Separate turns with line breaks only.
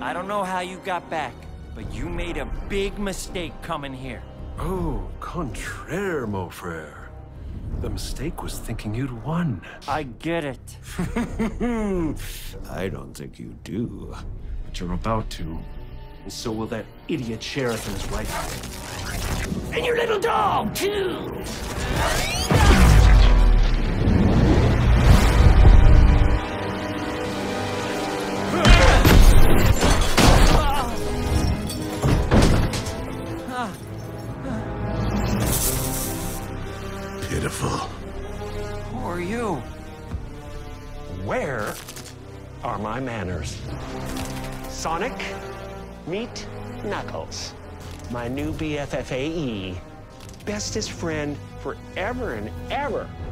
I don't know how you got back, but you made a big mistake coming here.
Oh, contraire, mon frère. The mistake was thinking you'd won.
I get it.
I don't think you do.
But you're about to. And so will that idiot sheriff and his wife.
And your little dog, too!
Pitiful.
Who are you?
Where are my manners? Sonic, meet Knuckles, my new BFFAE, bestest friend forever and ever.